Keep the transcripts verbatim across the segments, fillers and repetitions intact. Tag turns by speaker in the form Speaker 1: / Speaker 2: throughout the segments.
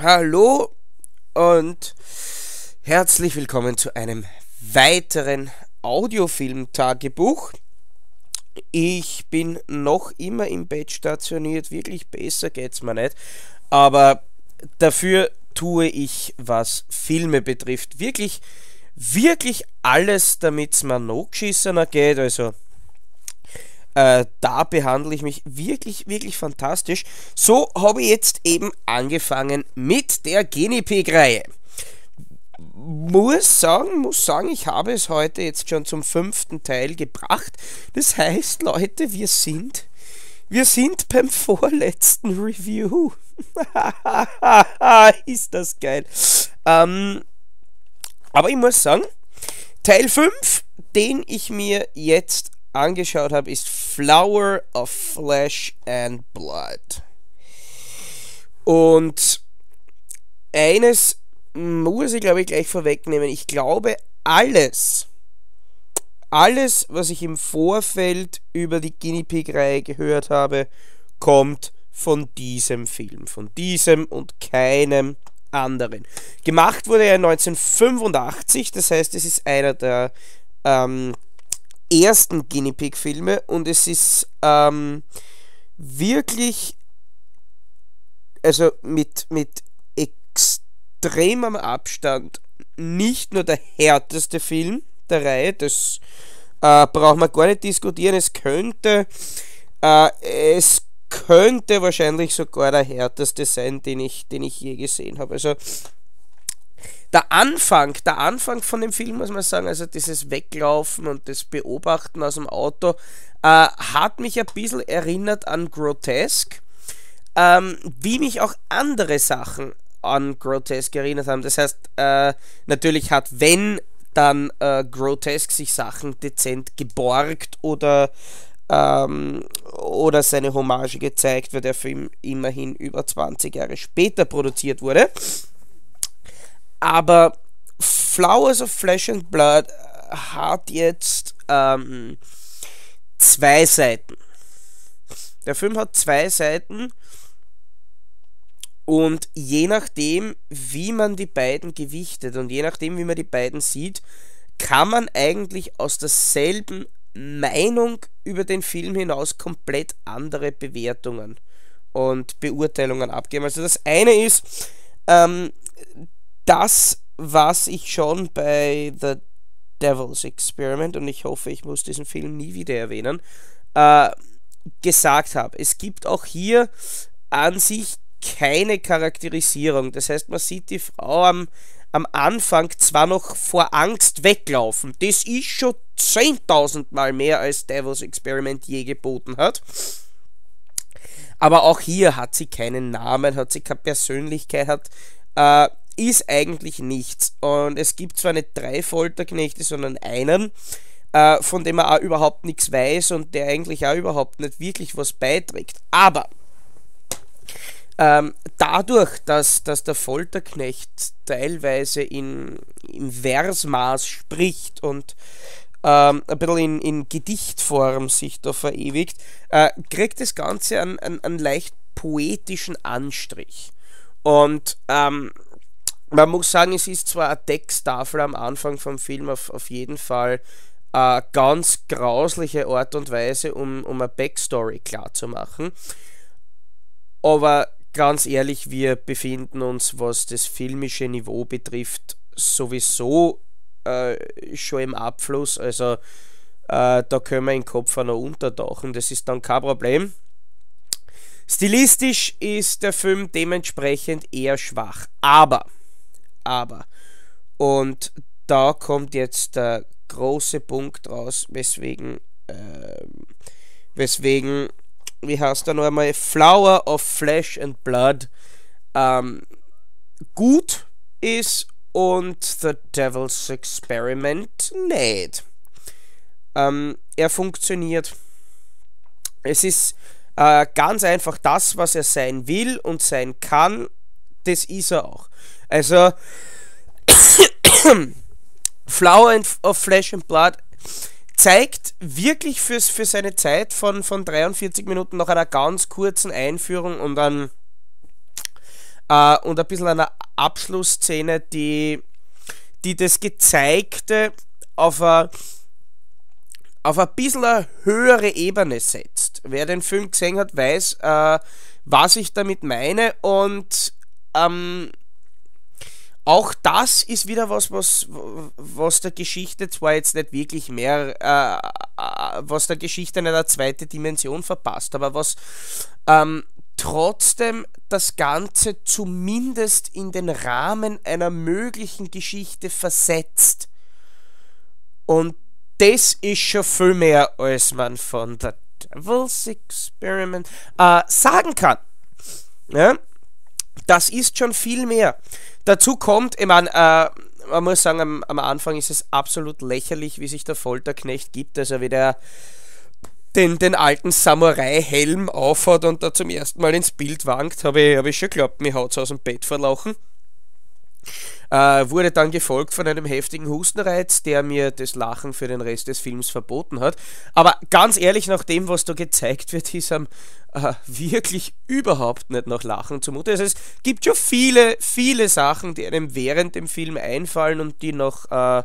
Speaker 1: Hallo und herzlich willkommen zu einem weiteren Audiofilm-Tagebuch. Ich bin noch immer im Bett stationiert, wirklich besser geht's mir nicht, aber dafür tue ich, was Filme betrifft, wirklich, wirklich alles, damit es mir noch geschissener geht, also Äh, da behandle ich mich wirklich, wirklich fantastisch. So habe ich jetzt eben angefangen mit der Guinea Pig-Reihe. Muss sagen, muss sagen, ich habe es heute jetzt schon zum fünften Teil gebracht. Das heißt, Leute, wir sind, wir sind beim vorletzten Review. Ist das geil. Ähm, aber ich muss sagen, Teil fünf, den ich mir jetzt angeschaut habe, ist Flower of Flesh and Blood. Und eines muss ich, glaube ich, gleich vorwegnehmen. Ich glaube, alles, alles, was ich im Vorfeld über die Guinea Pig-Reihe gehört habe, kommt von diesem Film. Von diesem und keinem anderen. Gemacht wurde er neunzehnhundertfünfundachtzig, das heißt, es ist einer der ähm, ersten Guinea Pig Filme und es ist ähm, wirklich, also mit, mit extremem Abstand nicht nur der härteste Film der Reihe, das äh, braucht man gar nicht diskutieren, es könnte, äh, es könnte wahrscheinlich sogar der härteste sein, den ich, den ich je gesehen habe. Also Der Anfang, der Anfang von dem Film, muss man sagen, also dieses Weglaufen und das Beobachten aus dem Auto, äh, hat mich ein bisschen erinnert an Grotesque, ähm, wie mich auch andere Sachen an Grotesque erinnert haben. Das heißt, äh, natürlich hat, wenn dann äh, Grotesque sich Sachen dezent geborgt oder, ähm, oder seine Hommage gezeigt, weil der Film immerhin über zwanzig Jahre später produziert wurde. Aber Flowers of Flesh and Blood hat jetzt ähm, zwei Seiten. Der Film hat zwei Seiten und je nachdem, wie man die beiden gewichtet und je nachdem, wie man die beiden sieht, kann man eigentlich aus derselben Meinung über den Film hinaus komplett andere Bewertungen und Beurteilungen abgeben. Also das eine ist, ähm, das, was ich schon bei The Devil's Experiment, und ich hoffe, ich muss diesen Film nie wieder erwähnen, äh, gesagt habe. Es gibt auch hier an sich keine Charakterisierung. Das heißt, man sieht die Frau am, am Anfang zwar noch vor Angst weglaufen. Das ist schon zehntausend Mal mehr als Devil's Experiment je geboten hat. Aber auch hier hat sie keinen Namen, hat sie keine Persönlichkeit, hat äh, ist eigentlich nichts. Und es gibt zwar nicht drei Folterknechte, sondern einen, äh, von dem er auch überhaupt nichts weiß und der eigentlich auch überhaupt nicht wirklich was beiträgt. Aber ähm, dadurch, dass, dass der Folterknecht teilweise in, in Versmaß spricht und ähm, ein bisschen in, in Gedichtform sich da verewigt, äh, kriegt das Ganze einen, einen, einen leicht poetischen Anstrich. Und ähm, man muss sagen, es ist zwar eine Texttafel am Anfang vom Film auf, auf jeden Fall eine ganz grausliche Art und Weise, um, um eine Backstory klar zu machen. Aber ganz ehrlich, wir befinden uns, was das filmische Niveau betrifft, sowieso äh, schon im Abfluss. Also äh, da können wir den Kopf auch noch untertauchen, das ist dann kein Problem. Stilistisch ist der Film dementsprechend eher schwach. Aber Aber, und da kommt jetzt der große Punkt raus, weswegen, äh, weswegen, wie heißt er noch einmal, Flower of Flesh and Blood ähm, gut ist und The Devil's Experiment nicht. Ähm, er funktioniert. Es ist äh, ganz einfach das, was er sein will und sein kann, das ist er auch. Also, Flower of Flesh and Blood zeigt wirklich fürs, für seine Zeit von, von dreiundvierzig Minuten nach einer ganz kurzen Einführung und einem äh, und ein bisschen einer Abschlussszene, die, die das Gezeigte auf eine auf ein bisschen eine höhere Ebene setzt. Wer den Film gesehen hat, weiß, äh, was ich damit meine, und ähm, auch das ist wieder was, was, was der Geschichte zwar jetzt nicht wirklich mehr, äh, äh, was der Geschichte in einer zweiten Dimension verpasst, aber was ähm, trotzdem das Ganze zumindest in den Rahmen einer möglichen Geschichte versetzt. Und das ist schon viel mehr, als man von The Devil's Experiment äh, sagen kann. Ja? Das ist schon viel mehr. Dazu kommt, ich meine, äh, man muss sagen, am, am Anfang ist es absolut lächerlich, wie sich der Folterknecht gibt, also wie der den, den alten Samurai-Helm aufhat und da zum ersten Mal ins Bild wankt, habe ich, hab ich schon geglaubt, mir haut's aus dem Bett verlaufen. Äh, wurde dann gefolgt von einem heftigen Hustenreiz, der mir das Lachen für den Rest des Films verboten hat. Aber ganz ehrlich, nach dem, was da gezeigt wird, ist am äh, wirklich überhaupt nicht nach Lachen zumute. Also es gibt schon viele, viele Sachen, die einem während dem Film einfallen und die noch äh,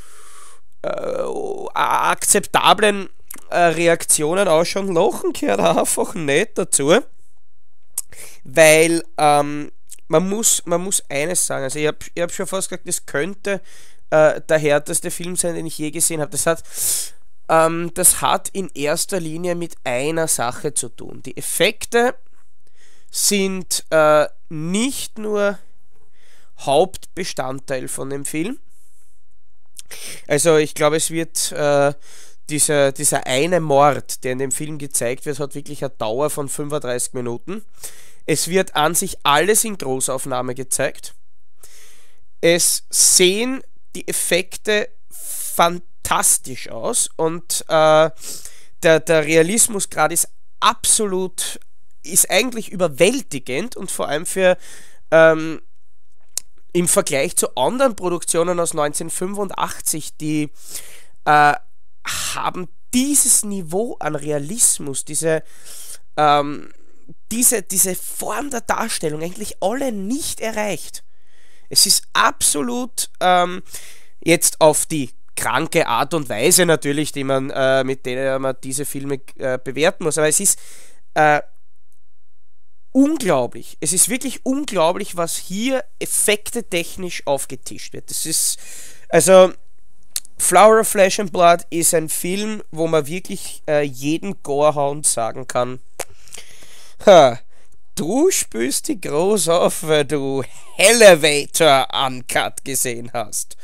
Speaker 1: äh, akzeptablen äh, Reaktionen ausschauen. Lachen gehört einfach nicht dazu, weil ähm, Man muss, man muss eines sagen, also ich habe ich hab schon fast gesagt, das könnte äh, der härteste Film sein, den ich je gesehen habe. Das hat, ähm, das hat in erster Linie mit einer Sache zu tun. Die Effekte sind äh, nicht nur Hauptbestandteil von dem Film. Also ich glaube, es wird äh, dieser, dieser eine Mord, der in dem Film gezeigt wird, hat wirklich eine Dauer von fünfunddreißig Minuten. Es wird an sich alles in Großaufnahme gezeigt. Es sehen die Effekte fantastisch aus und äh, der, der Realismusgrad ist absolut, ist eigentlich überwältigend, und vor allem für ähm, im Vergleich zu anderen Produktionen aus neunzehnhundertfünfundachtzig, die äh, haben dieses Niveau an Realismus, diese ähm, Diese, diese Form der Darstellung eigentlich alle nicht erreicht. Es ist absolut ähm, jetzt auf die kranke Art und Weise natürlich, die man, äh, mit der man diese Filme äh, bewerten muss, aber es ist äh, unglaublich. Es ist wirklich unglaublich, was hier effektetechnisch aufgetischt wird. Das ist, also Flower of Flesh and Blood ist ein Film, wo man wirklich äh, jeden Gorehound sagen kann, ha, du spürst die groß auf, weil du Elevator Uncut gesehen hast.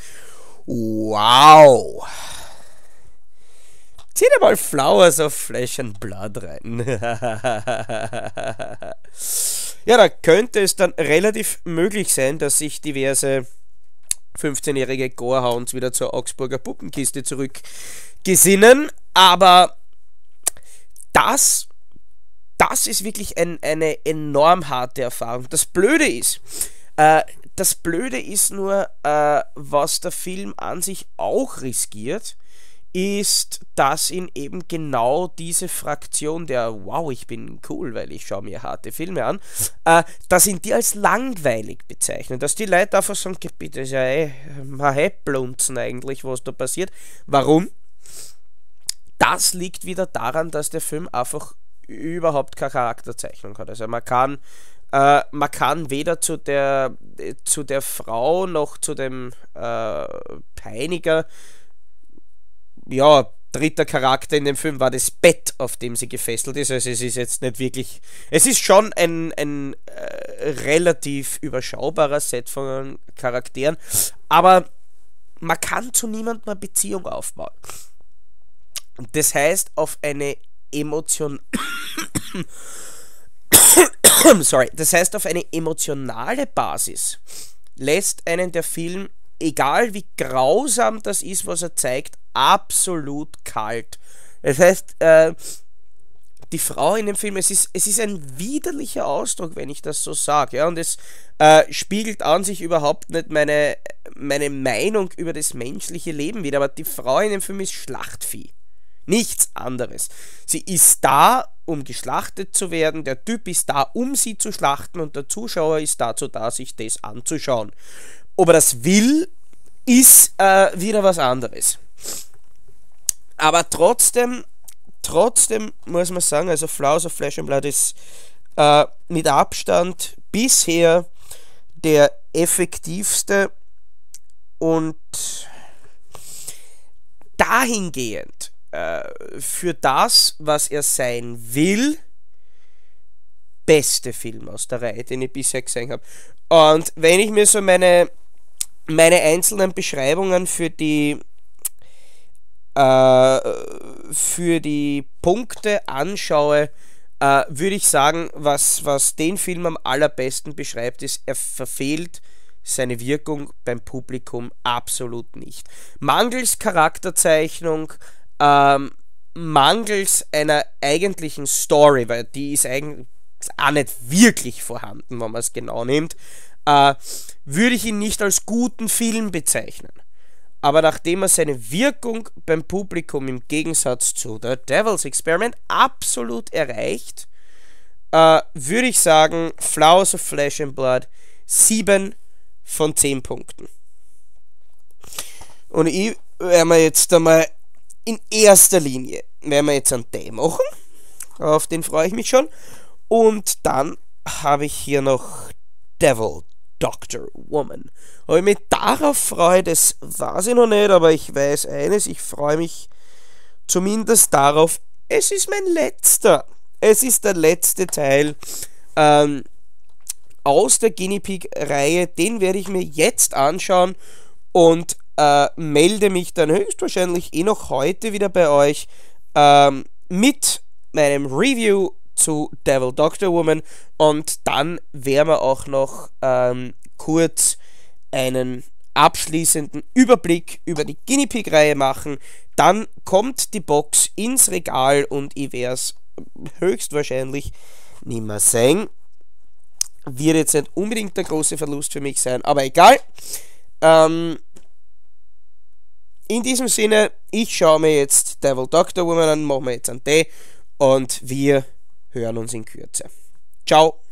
Speaker 1: Wow. Zieh dir mal Flowers of Flesh and Blood rein. Ja, da könnte es dann relativ möglich sein, dass sich diverse fünfzehnjährige Gorehounds wieder zur Augsburger Puppenkiste zurückgesinnen, aber das Das ist wirklich ein, eine enorm harte Erfahrung. Das Blöde ist, äh, das Blöde ist nur, äh, was der Film an sich auch riskiert, ist, dass ihn eben genau diese Fraktion der wow, ich bin cool, weil ich schaue mir harte Filme an, äh, dass ihn die als langweilig bezeichnen. Dass die Leute einfach sagen, bitte, ist ja eh mal blunzen eigentlich, was da passiert. Warum? Das liegt wieder daran, dass der Film einfach überhaupt keine Charakterzeichnung hat. Also man kann, äh, man kann weder zu der, zu der Frau noch zu dem äh, Peiniger, ja, dritter Charakter in dem Film war das Bett, auf dem sie gefesselt ist. Also es ist jetzt nicht wirklich, es ist schon ein, ein äh, relativ überschaubarer Set von Charakteren, aber man kann zu niemandem eine Beziehung aufbauen. Das heißt, auf eine Emotion sorry, das heißt, auf eine emotionale Basis lässt einen der Film, egal wie grausam das ist, was er zeigt, absolut kalt. Das heißt, äh, die Frau in dem Film, es ist, es ist ein widerlicher Ausdruck, wenn ich das so sage, ja, und es äh, spiegelt an sich überhaupt nicht meine, meine Meinung über das menschliche Leben wider, aber die Frau in dem Film ist Schlachtvieh. Nichts anderes. Sie ist da, um geschlachtet zu werden. Der Typ ist da, um sie zu schlachten, und der Zuschauer ist dazu da, sich das anzuschauen. Ob er das will, ist äh, wieder was anderes. Aber trotzdem, trotzdem muss man sagen, also Flowers of Flesh and Blood ist äh, mit Abstand bisher der effektivste und dahingehend äh, für das, was er sein will, beste Film aus der Reihe, den ich bisher gesehen habe. Und wenn ich mir so meine, meine einzelnen Beschreibungen für die äh, für die Punkte anschaue, äh, würde ich sagen, was, was den Film am allerbesten beschreibt, ist, er verfehlt seine Wirkung beim Publikum absolut nicht. Mangels Charakterzeichnung, ähm, mangels einer eigentlichen Story, weil die ist eigentlich auch nicht wirklich vorhanden, wenn man es genau nimmt, äh, würde ich ihn nicht als guten Film bezeichnen. Aber nachdem er seine Wirkung beim Publikum im Gegensatz zu The Devil's Experiment absolut erreicht, äh, würde ich sagen, Flowers of Flesh and Blood sieben von zehn Punkten. Und ich werde mir jetzt einmal in erster Linie werden wir jetzt einen Day machen. Auf den freue ich mich schon. Und dann habe ich hier noch Devil Doctor Woman. Ob ich mich darauf freue, das weiß ich noch nicht, aber ich weiß eines, ich freue mich zumindest darauf, es ist mein letzter. Es ist der letzte Teil ähm, aus der Guinea Pig-Reihe, den werde ich mir jetzt anschauen und äh, melde mich dann höchstwahrscheinlich eh noch heute wieder bei euch ähm, mit meinem Review zu Devil Doctor Woman, und dann werden wir auch noch ähm, kurz einen abschließenden Überblick über die Guinea Pig-Reihe machen. Dann kommt die Box ins Regal und ich werde es höchstwahrscheinlich nicht mehr sehen. Wird jetzt nicht unbedingt der große Verlust für mich sein, aber egal. Ähm, in diesem Sinne, ich schaue mir jetzt Devil Doctor Woman an, machen wir jetzt einen Tee und wir hören uns in Kürze. Ciao.